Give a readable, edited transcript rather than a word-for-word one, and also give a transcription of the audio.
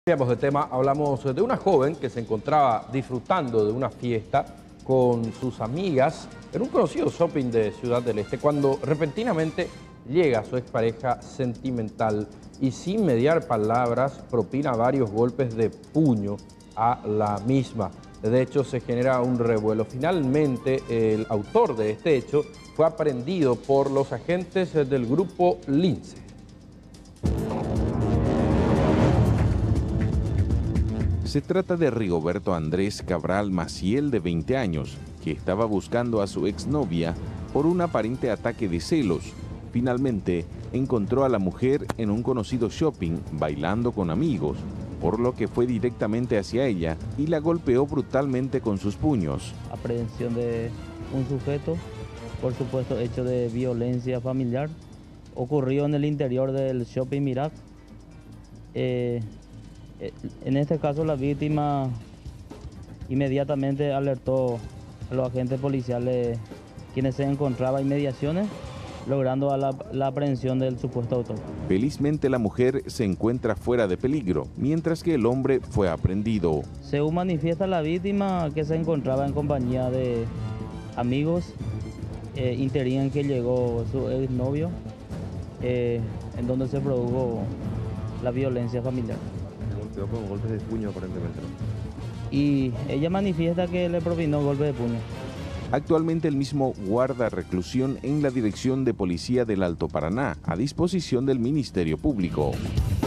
Cambiamos de tema, hablamos de una joven que se encontraba disfrutando de una fiesta con sus amigas en un conocido shopping de Ciudad del Este cuando repentinamente llega su expareja sentimental y sin mediar palabras propina varios golpes de puño a la misma. De hecho, se genera un revuelo. Finalmente, el autor de este hecho fue aprehendido por los agentes del grupo Lince. Se trata de Rigoberto Andrés Cabral Maciel, de 20 años, que estaba buscando a su exnovia por un aparente ataque de celos. Finalmente, encontró a la mujer en un conocido shopping bailando con amigos, por lo que fue directamente hacia ella y la golpeó brutalmente con sus puños. Aprehensión de un sujeto por supuesto hecho de violencia familiar ocurrió en el interior del shopping Mirac. En este caso la víctima inmediatamente alertó a los agentes policiales quienes se encontraban en inmediaciones, logrando la aprehensión del supuesto autor. Felizmente la mujer se encuentra fuera de peligro, mientras que el hombre fue aprehendido. Según manifiesta la víctima, que se encontraba en compañía de amigos, interían que llegó su exnovio, en donde se produjo la violencia familiar. Con golpes de puño aparentemente, ¿no? Y ella manifiesta que le propinó golpe de puño. Actualmente el mismo guarda reclusión en la Dirección de Policía del Alto Paraná, a disposición del Ministerio Público.